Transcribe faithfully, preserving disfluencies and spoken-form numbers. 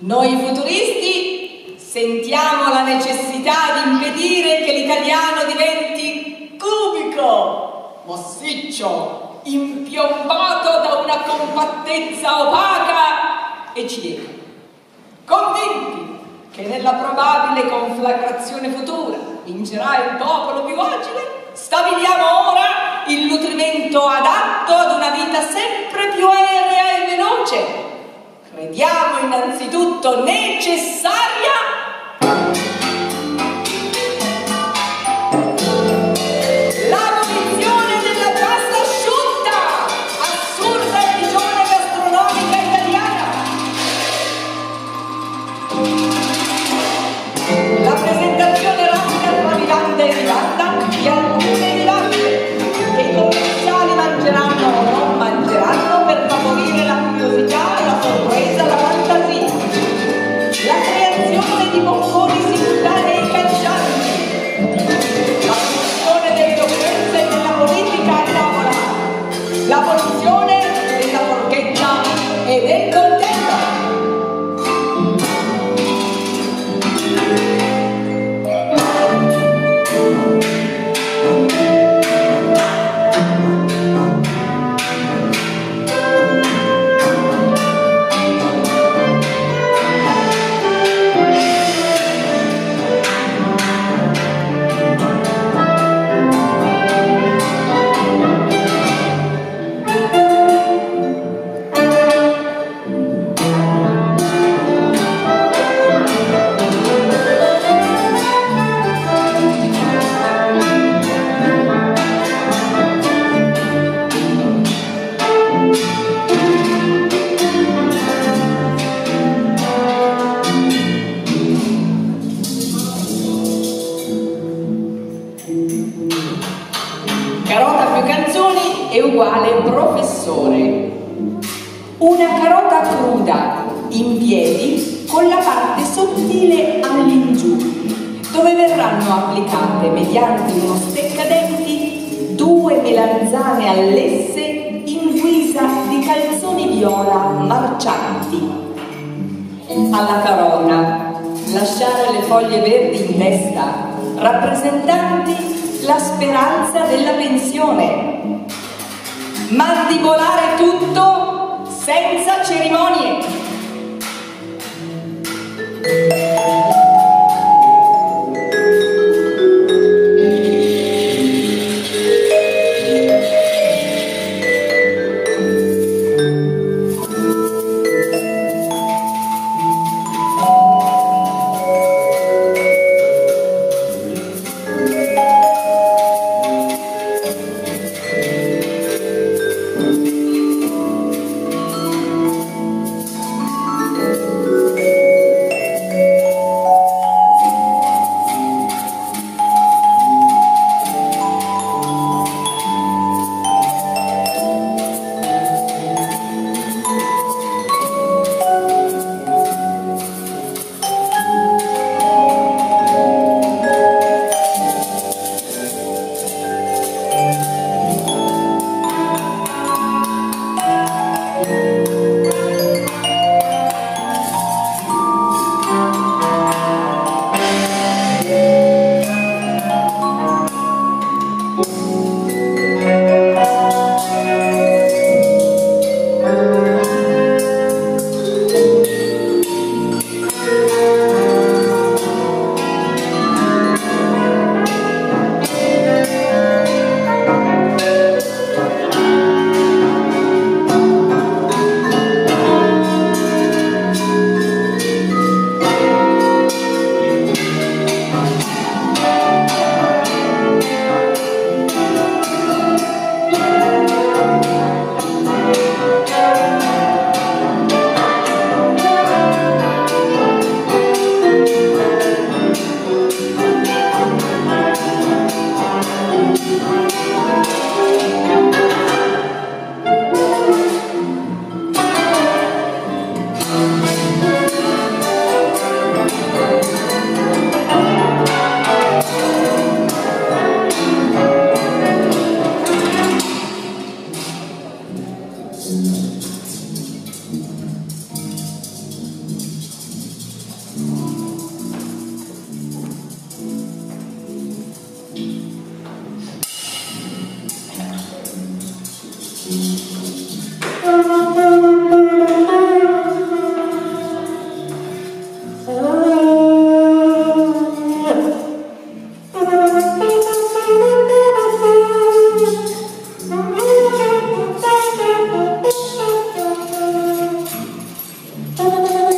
Noi futuristi sentiamo la necessità di impedire che l'italiano diventi cubico, massiccio, impiombato da una compattezza opaca e cieca, convinti che nella probabile conflagrazione futura vincerà il popolo più agile. Stabiliamo ora il nutrimento adatto ad una vita sempre più aerea e veloce. Crediamo innanzitutto necessaria l'abolizione della pasta asciutta, assurda religione gastronomica italiana. La presentazione rapida tra vivanda e vivanda di alcune vivande che i commerciali mangeranno o non mangeranno per favorire la curiosità, la sorpresa, la fantasia. La creazione di bocconi simultanei cangianti. La produzione delle offese e della politica a tavola. L'abolizione della forchetta e del coltello. Carota più canzoni è uguale professore. Una carota cruda in piedi con la parte sottile all'ingiù, dove verranno applicate mediante uno steccadenti due melanzane all'esse in guisa di calzoni viola marcianti. Alla carota lasciare le foglie verdi in testa, rappresentanti la speranza della pensione. Mandibolare tutto senza cerimonie. Ta ta ta ta